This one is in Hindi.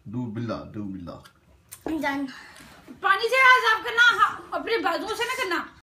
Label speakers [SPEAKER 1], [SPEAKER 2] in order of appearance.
[SPEAKER 1] दूध बिल्ला
[SPEAKER 2] जान पानी से आज आप करना अपने बाजुओं से ना